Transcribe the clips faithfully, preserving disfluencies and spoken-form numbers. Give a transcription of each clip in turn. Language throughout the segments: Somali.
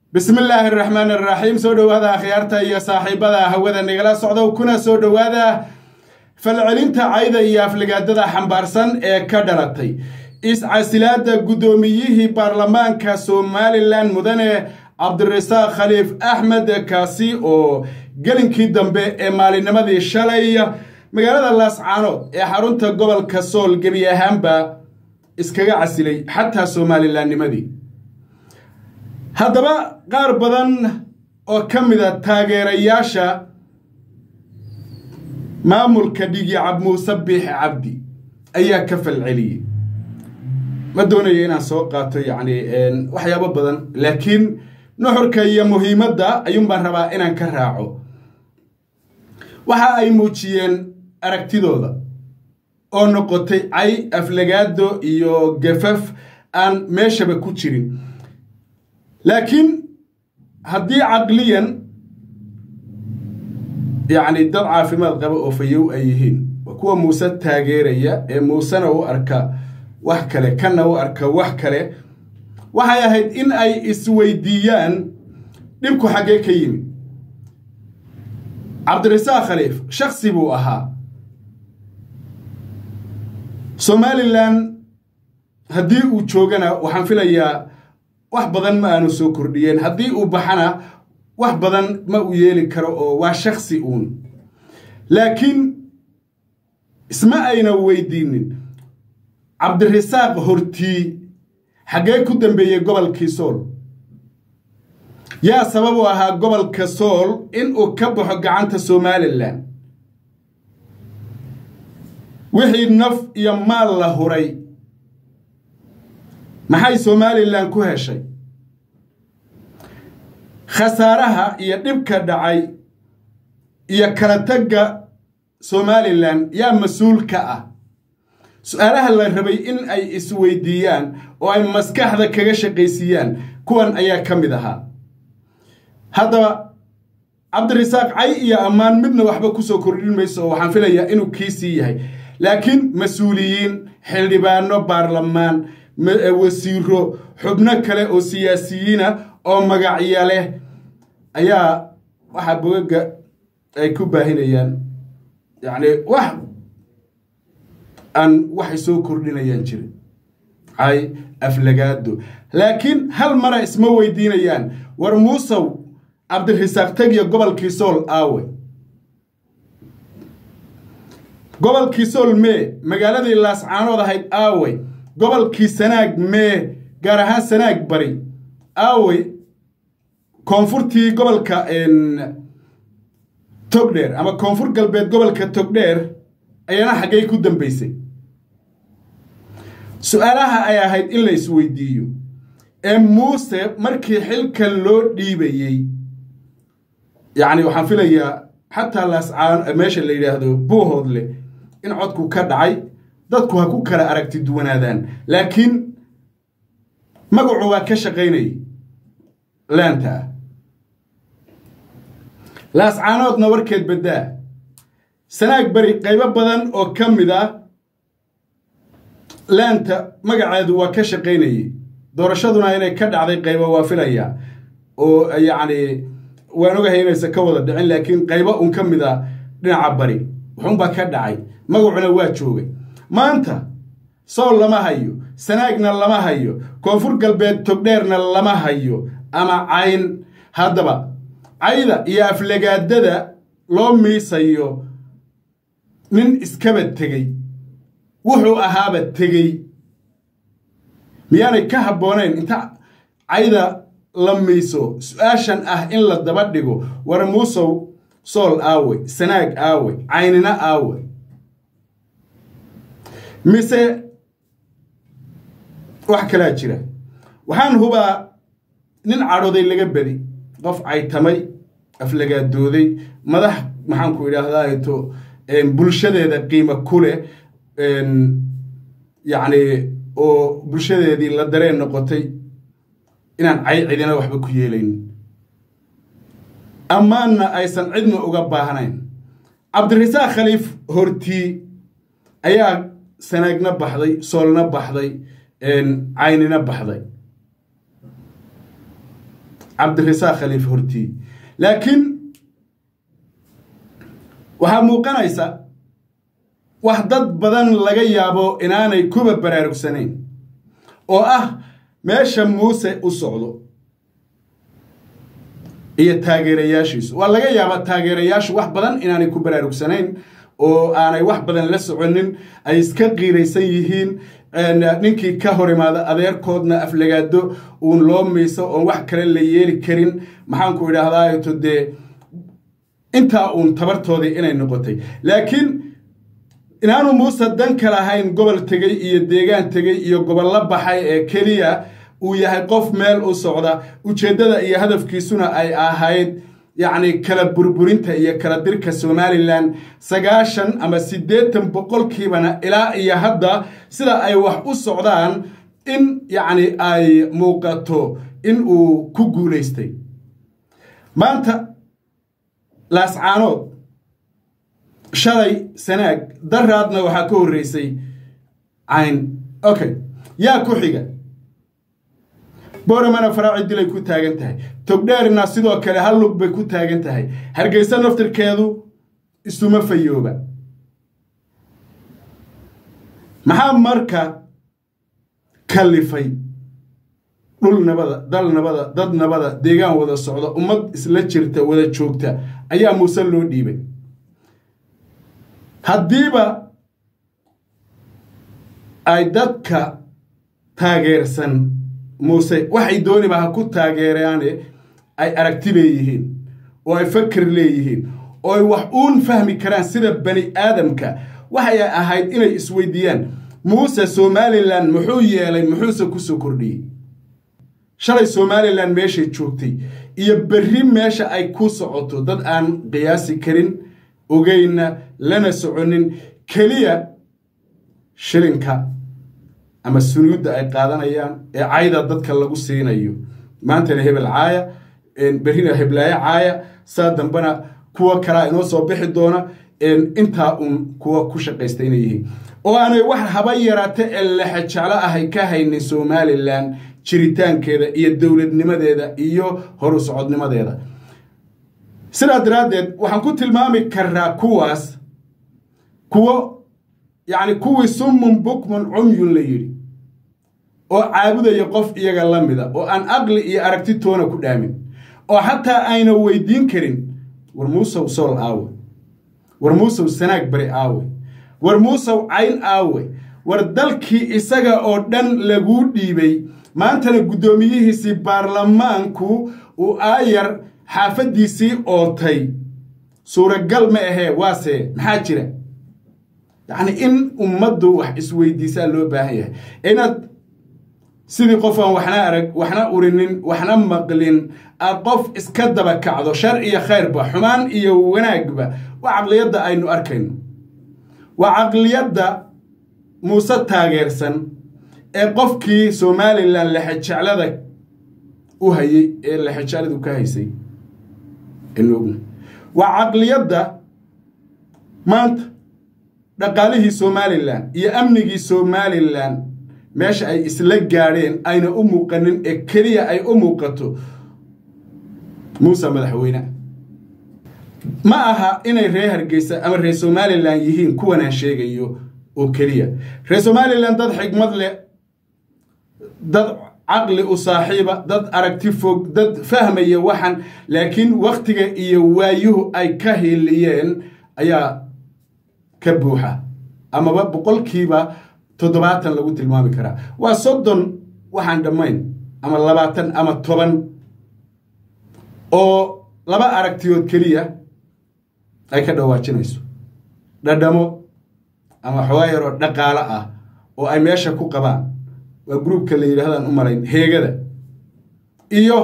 بسم الله الرحمن الرحيم. سودو هذا خيارته يا صاحب هذا هوذا نقلا صعدوا كنا سودو هذا فالعلنت عيدا يا فلقادة حنبارسن كدرتي إس عسلات قدوميه برلمان كسومالي لان مدني عبد الرزاق خليف أحمد كاسي أو قلن كيدن بإمالي نمذي الشالية مقالة اللاس عانود إحارونتا قبل كسول قبيا هامبا إسكاقا عسلي حتى سومالي لان نمذي هذا قار بدن oo kamida taageerayaasha maamulka dhigi Cabdi Muuse Biixi Cabdi ayaa ka falceliyay ma doonayo inaan soo qaato yaani waxyaabo badan laakiin nuxurka iyo muhiimadda ayuun baan rabaa inaan ka raaco waxa ay muujiyeen aragtidooda oo noqotay ay aflagaado iyo gafaf aan meeshaba ku jirin لكن هدي عقليا يعني الدرعة في ما القبء وفيو أيهين وكوا موسى تاجيرية موسى نو أركا وحكله كنا وأركا وحكله وهاي هيد إن أي إسويديان نبكو حاجة كيم عبد الرزاق خليف شخصي بو أها سومالي لان هدي وشوجنا وحنفلا wax badan ma aanu soo kordhiyeen hadii uu baxana wax badan ma u yeeli karo oo waa shakhsi uun laakiin isma ayna weydiinin Cabdi Rasaaq hortii xagee ku dambeeyay gobolkii Sool yaa sabab u ahaa gobolka Sool in uu ka baxo gacanta Soomaaliland wixii naf iyo maal la huray maxay Soomaaliland ku heshay khasaaraha iyo dhibka dhacay iyo kala tagga Soomaaliland yaa mas'uul ka ah su'aalaha la rabay in ay isweydiiyaan oo ay maskaxda kaga shaqeysiyaan kuwan ayaa kamid ahaa hadaba Cabdi Rasaaq ay iyo amaan midna waxba ku soo kordhin mayso waxaan filayaa inuu kiisi yahay laakiin mas'uuliyiin xildhibaano baarlamaan wasiiro xubno kale oo siyaasiyiin ah oo magaciya leh ayaa waxa bogaga ay ku baahinayaan yaani wax aan wax soo kordhinayaan jirin ay aflagaado laakiin hal mara isma weydiinayaan war Muuse Cabdi Rasaaq tagiyo gobolkii Sool aawe gobolkii Sool mee magaaladii Laas Caanood ahayd aawe gobolkii Sanaag mee gaar ahaan Sanaag bari aawe koonfurtii gobolka in Togdheer ama koonfur galbeed gobolka Togdheer ayana xagee ku dambeysay su'aalaha ay ahayd in la isweydiiyo ee Muuse markii xilka loo dhiibayay yaani waxaan filayaa xataa Laas Caanood meesha la yiraahdo Buuhoodle in codku ka dhacay dadku ha ku kala aragti duwanaadaan laakiin magacu waa ka shaqeynay laanta Laas Caanoodna warkeed badaa Sanaag bari qaybo badan oo kamid ah laanta magaceedu waa ka shaqeynay doorashaduna inay ka dhacday qaybo waa filaya oo yaani waan ogahay inaysan ka wada dhicin laakiin qaybo un kamid ah dhinaca bari wuxuu ba ka dhacay magacuna waa joogay maanta Sool lama hayo Sanaagna lama hayo koonfur galbeed Togdheerna lama hayo ama cayn hadaba ayda iyo aflagaadada loo miisayo nin iskaba tagay wuxuu ahaaba tagay miyaanay ka haboonayn inta ayda la miiso su'aashan ah in la daba dhigo war Muuse Sool aawe Sanaag aawe caynina aawe mise wax kala jira waxaan hubaa nin cadhooday laga badi qof ay tamay aflagaadooday madax maxaan ku yiraahdaa to bulshadeeda qiimo kule yaani oo bulshadeedii la dareen noqotay inaan ay cidina waxba ku yeelayn amaana aysan cidna uga baahnayn Cabdi Rasaaq Khaliif hortii ayaa Sanaagna baxday Soolna baxday een caynina baxday عبد الرزاق خليفة هرتي لكن waxaa muuqanaysa wax dad badan laga yaabo inaanay kuba baraarugsanayn oo ah meesha Muuse u socdo iyo taageerayaashiisu waa laga yaabaa taageerayaashu wax badan inaanay ku baraarugsanayn oo aanay wax badan la soconin ay iska qiiraysan yihiin ninkii ka hor imaada adeerkoodna aflagaado uun loo miiso oo wax kale la yeeli karin maxaan ku idhaahdaa todee inta uun tabartoodii inay noqotay laakiin inaanu Muuse dan kala ahayn gobol tagay iyo deegaan tagay iyo gobol la baxay ee kaliya uu yahay qof meel u socda ujeedada iyo hadafkiisuna ay ahayd يعني كلا بربرينتا إيا كلا ديركا سوماليلاند سغاشن أما سيديتن بقول كيبانا إلا إيا هدا سيدا أي وح أسعودان إن يعني أي موقاتو إن أو كوغوليستي ما أنت لاسعانوت شالي سناك درادنا وحاكو الرئيسي عين أوكي يا كوحيقا بورا مانا فراعي دي لي كو تاغن تاهي تقدار الناس سيدو كالي هالوك بي كو تاغن تاهي هرقيسان نفتر كيدو استوما فيوبا محا ماركا كاليفاي دول نبادا دال نبادا داد نبادا ديغان ودا سعودا امد اسلا جيرتا ودا جوگتا ايا موسى لو ديبي هديبا اي دادكا تاغيرسان موسى waxay dooni baa ku taageerayaan ay aragti leeyihiin oo ay fakir leeyihiin oo ay wax uun fahmi karaan sida bani aadamka waxay ahayd inay isweydiiyaan Muuse Somaliland muxuu yeelay muxuu ku soo kordhiyay shalay Somaliland meesha joogtay iyo berri meesha ay ku socoto dad aan qiyaasi karin ogeyna lana soconin kaliya shilinka ama sunuuda ay qaadanayaan ee ayda dadka lagu siinayo maanta hebel caaya in berina heblaaya caaya saadambana kuwa kala inoo soo bixi doona in inta un kuwa ku shaqeystay inay yihiin oo aanay wax haba yaraate la xajala ahay ka haynin Somaliland jiritaankeeda iyo dawladnimadeeda iyo horu socodnimadeeda sida daraadeed waxaan ku tilmaami karaa kuwaas kuwa يعني كوي سمم بكمن عميون ليري oo caabudaya qof iyaga lamida oo aan aqli iyo aragti toona ku dhaamin oo hatta ayna weydiin karin war Muuse soo aaw war Muuse sanaag bari aaw war Muuse cayn aaw war dalkii isaga oo dhan lagu dhiibay maantana gudoomiyihiisi baarlamaanku uu aayar xaafadiisi ootay suuragal ma ahe waase maxaa jira يعني إن أمده وح إسويديسا لو باهية إن سيدي قفا وحنا أرق وحنا أورنين وحنا مقلين أقف إسكدبا كعضو شرعي خير با حمان إيا وناق با وعقل يدا أينو أركين وعقل يدا موسى تاغيرسن أقف كي سومالي لان لحج على ذاك وهي لحج على ذاك هيسي النوغن وعقل يدا مانت dhaqaalihii Somaliland iyo amnigii Somaliland meesha ay isla gaareen ayna u muuqanin ee kaliya ay u muuqato Muuse madaxweyne ma aha inay reer Hargeysa ama reer Somaliland yihiin kuwan aan sheegayo oo kaliya reer Somaliland dad xigmad leh dad aqli u saaxiiba dad aragti fog dad fahmaya waxan laakiin waqtiga iyo waayuhu ay ka heliyeen ayaa كبوحة أما بقول كيبا تدباتن لو تلمامي كرا وصدن وحن دمين أما لباتن أما طبن أو لبا أركتيوت كليا أي كده واتشنيسو ددمو أما حوايرو دقالة أو أي ماشا كو قبان وجروب كلي هذا الأمرين هي كده إيوه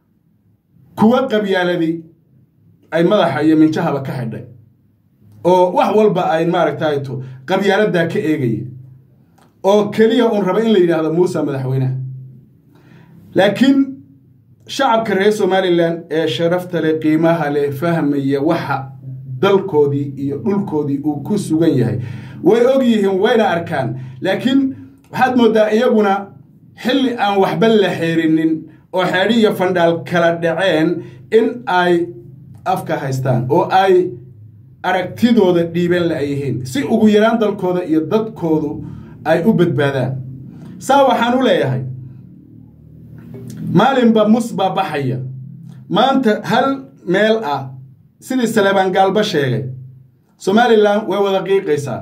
كوا قبيلة دي أي مدح أي من شهبة كحدة oo wax walba ay maaragtayto qabyaalada ka eegay oo kaliya oo raba in la yiraahdo Muuse madaxweynaha laakiin shacabka reer Somaliland ee sharafta leh qiimaha leh fahmaya waxa dalkoodii iyo dhulkoodii uu ku sugan yahay way og yihiin wayna arkaan laakiin waxaad moodaa iyaguna xilli aan waxba la xeerinin oo xeedhi iyo fandhaal kala dhaceen in ay afka haystaan oo ay aragtidooda dhiibeen la yihiin si ugu yaraan dalkooda iyo dadkoodu ay u badbaadaan saa waxaan u leeyahay maalinba mus baa baxaya maanta hal meel ah sidii Salebaan Gaalba sheegay Somaliland way wada qiiqaysaa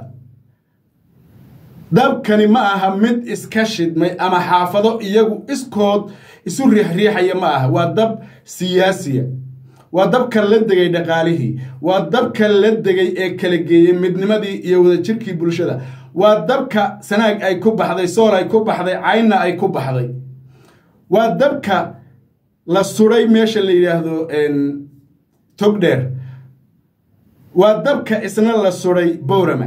dabkani ma aha mid iska shidmay ama xaafado iyagu iskood isu riixriixaya ma aha waa dab siyaasiya waa dabka la degay dhaqaalihii waa dabka la degay ee kala geeyay midnimadii iyo wadajirkii bulshada waa dabka sanaag ay ku baxday sool ay ku baxday cayna ay ku baxday waa dabka la suray meesha la yiraahdo en togdheer waa dabka isna la suray Boorama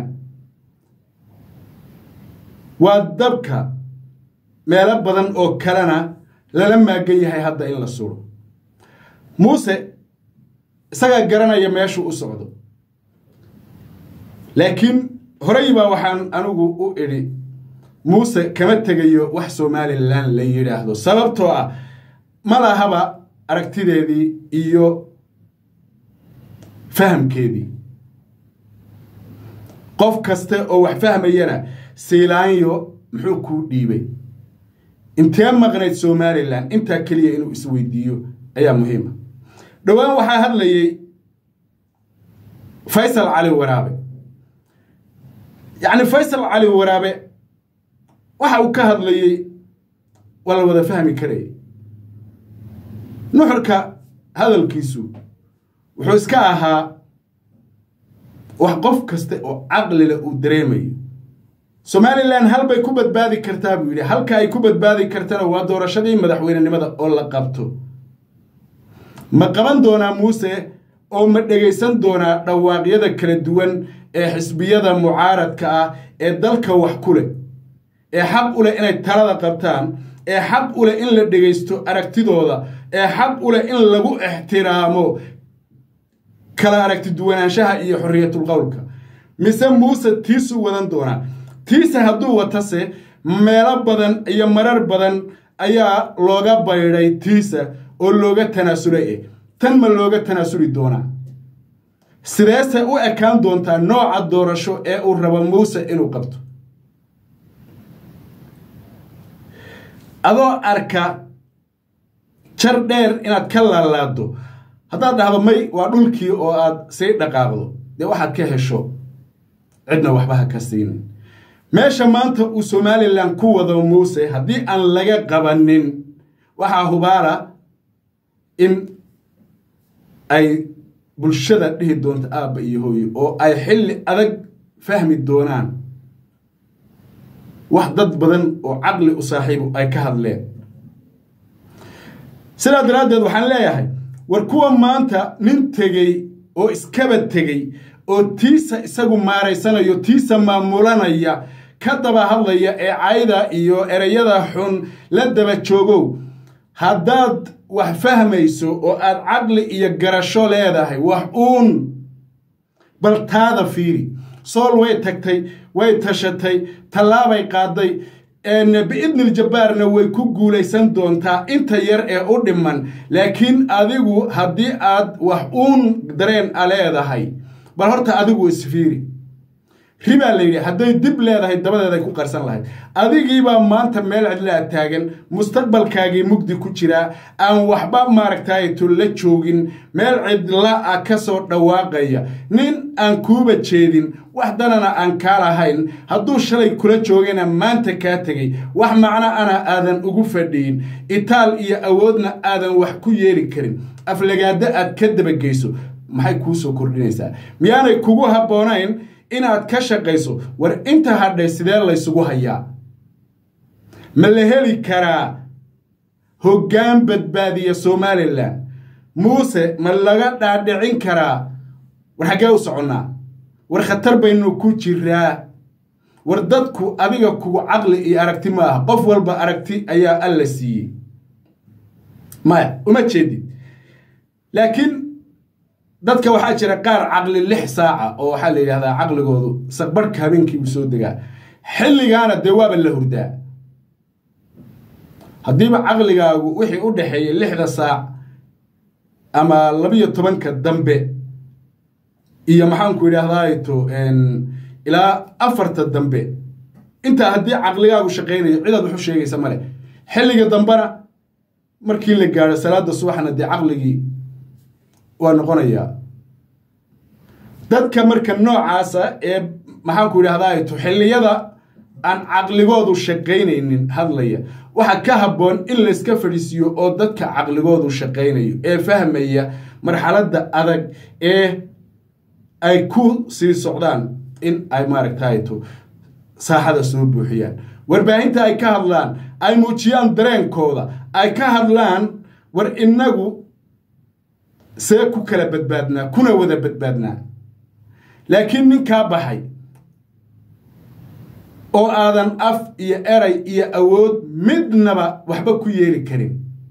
waa dabka meelo badan oo kalena lala maagan yahay hadda in la suro Muuse isaga garanaya meeshu u socdo laakiin horay baa waxaan anigu u iri Muuse kama tagayo wax Somaliland la yiraahdo sababtoo ah malahaba aragtideedii iyo fahamkeedii qof kasta oo wax fahmayana Siilaanyo muxuu ku dhiibay intee maqnayd Somaliland inta kaliya inuu isweydiiyo ayaa muhiim ah dhawaan waxa hadlayay Faysal Ali Waraabe يعني فيصل علي ورابه waxa uu ka hadlayay wala wada fahmi karay nuxurka hadalkiisu wuxuu iska ahaa wax qof kasta oo aqli leh uu dareemayo Somaliland hal bay ku badbaadi kartaa buu yiri halka ay ku badbaadi kartana waa doorashadii madaxweynenimada oo la qabto ma qaban doona Muuse oo ma dhageysan doona dhawaaqyada kala duwan ee xisbiyada mucaaradka ah ee dalka wax ku leh ee xaq u leh inay talada qabtaan ee xaq u leh in la dhageysto aragtidooda ee xaq u leh in lagu ixtiraamo kala aragti duwanaanshaha iyo xorriyatul qowlka mise Muuse tiisu wadan doona tiisa hadduu watase meelo badan iyo marar badan ayaa looga bayray tiisa oo looga tanaasulay tan ma looga tanaasuli doona sideese u ekaan doontaa nooca doorasho ee uu rabo Muuse inuu qabto adoo arka jar dheer inaad ka laalaado haddaad dhahdo may waa dhulkii oo aad sii dhaqaaqdo dee waxaad ka hesho cidna waxba ha ka siinin meesha maanta uu Somaliland ku wado Muuse haddii aan laga qabanin waxaa hubaala in ay bulshada dhihi doonto aabba iyo hooyo oo ay xilli adag fahmi doonaan wax dad badan oo aqli u saaxiibo ay ka hadleen sidaa daraadeed waxaan leeyahay war kuwa maanta nin tegay oo iskaba tegay oo tiisa isagu maareysanayo tiisa maamulanaya ka daba hadlaya ee cayda iyo erayada xun la daba joogo haddaad wax fahmayso oo aad aqli iyo garasho leedahay wax uun bal taada fiiri sool way tagtay way tashatay talaabay qaaday een biidnil jabbaarna way ku guulaysan doontaa inta yar ee u dhiman laakiin adigu haddii aad wax uun dareen a leedahay bal horta adigu isfiiri riba leeyahay hadday dib leedahay dabadeeda ku qarsan lahayd adigiiba maanta meel cidla taagan mustaqbalkaagii mugdi ku jira aan waxba maaragtay tulla joogin meel cidla ah ka soo dhawaaqaya nin aan kuuba jeedin wax danana aan ka lahayn hadduu shalay kula joogana maanta ka tagay wax macna ana aadan ugu fadhiin itaal iyo awoodna aadan wax ku yeeli karin aflagaada aad ka dabageyso maxay ku soo kordhinaysaa miyaanay kugu haboonayn inaad ka shaqayso war inta hadhay sidee la isugu hayaa ma la heli karaa hoggaan badbaadiya Somaliland Muuse ma laga dhaadhicin karaa war xagee u soconnaa war khatar baynu ku jiraa war dadku adiga kugu aqli iyo aragti ma ah qof walba aragti ayaa alla siiyey ma uma jeedid laakiin dadka waxa jira qaar aqli lix saaca oo waxa la yiraahdaa aqligoodu saqbarka habeenkii u soo degaa xilligaana dawaaba la hurdaa haddiiba caqligaagu wixii u dhaxeeyay lixda saac ama labiyo tobanka dambe iyo maxaan ku yiraahdaa to en ilaa afarta dambe inta haddii caqligaagu shaqeynayo cidaad wuxuu sheegaysa male xilliga dambana markii la gaaro salaada subaxna dee caqligii waa noqonayaa dadka marka noocaasa ee maxaan ku yiraahdaa to xilliyada aan caqligoodu shaqeynaynin hadlaya waxa ka haboon in la iska fadhiisiyo oo dadka caqligoodu shaqeynayo ee fahmaya marxaladda adag ee ay ku sii socdaan in ay maaragtay to saaxada soo buuxiyaan warbaahinta ay ka hadlaan ay muujiyaan dareenkooda ay ka hadlaan war inagu see ku kala badbaadnaa kuna wada badbaadnaa laakiin ninkaa baxay oo aadan af iyo eray iyo awood midnaba waxba ku yeeli karin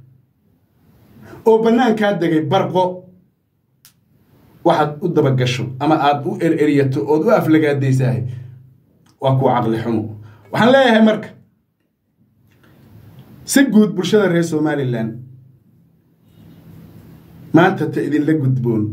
oo bannaankaa degay barqo waxaad u dabagasho ama aad u ereriyato ood u aflagaadaysahay waa kuwa caqli xumo waxaan leeyahay marka si guud bulshada reer Somaliland maanta ta idinla gudboon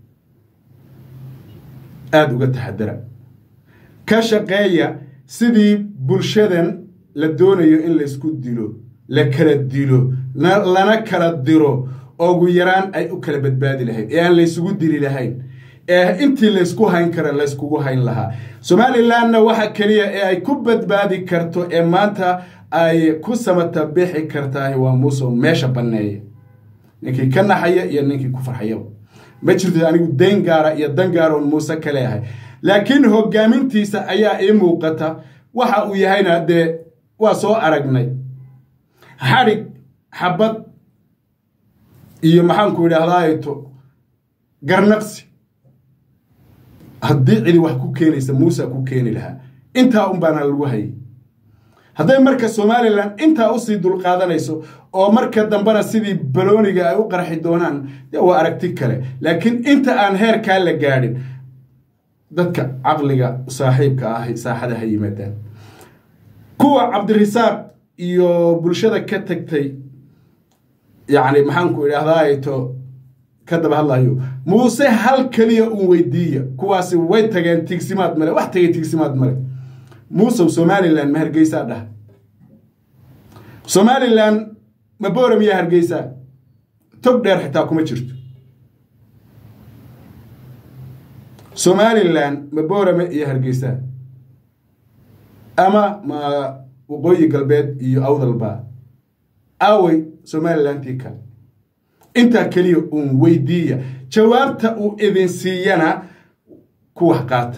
aad uga taxadara ka shaqeeya sidii bulshadan la doonayo in la isku dilo la kala dilo lana kala diro oo ugu yaraan ay u kala badbaadi lahayd ee aan la isugu dili lahayn ee intii la isku hayn kara la iskugu hayn lahaa Somalilandna waxa kaliya ee ay ku badbaadi karto ee maanta ay ku samata bixi kartaa waa Muuse meesha baneeya ninkii ka naxaya iyo ninkii ku farxaya ma jirto anigu deen gaara iyo dan gaar oo Muuse kale yahay laakiin hogaamintiisa ayaa ay muuqata waxa uu yahayna de waa soo aragnay xarig xabad iyo maxaan ku yiraahdaa to garnaqsi haddii cidi wax ku keenaysa Muuse ku keeni lahaa inta un baan lagu hayay hadday marka Somaliland inta u sii dul qaadanayso oo marka dambana sidii balooniga ay u qarxi doonaan waa aragti kale laakiin inta aan heerka la gaadhin dadka caqliga saaxiibka ah saaxada ha yimaadaan kuwa Cabdirisaaq iyo bulshada ka tagtay yani maxaan ku yiraahdaa to kadaba hadlayo Muuse hal kaliya uu weydiiyo kuwaasi way tageen tigsimaad male wax tagay tigsimaad male Muuse Somaliland ma Hargeysa dhah Somaliland ma Boorama iyo Hargeysa tog dheer xitaa kuma jirto Somaliland ma Boorama iyo Hargeysa ama ma waqooyi galbeed iyo awdalba away Somaliland tika inta kaliya uu weydiiya jawaabta uu idin siiyana ku wax qaata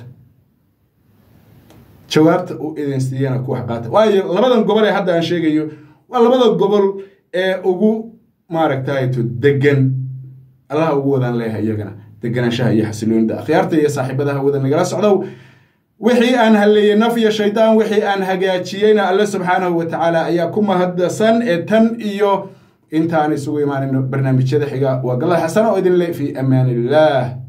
jawaabta uu idin siiyana ku wax qaata waayo labadan gobol ee hadda aan sheegayo waa labada gobol ee ugu maaragtay to degan Allah ugu wadan leeyahay iyagana deganaanshaha iyo xasiloonida akhyaarta iyo saaxiibadaha wada nagala socdow wixii aan halleeyay naf iyo shaydaan wixii aan hagaajiyayna Allah subhanahu wa ta'ala ayaa ku mahadsan ee tan iyo intaan isugu imaanayno barnaamijyada xiga waa galad xasan oo idin leeyahay fi amaanillah.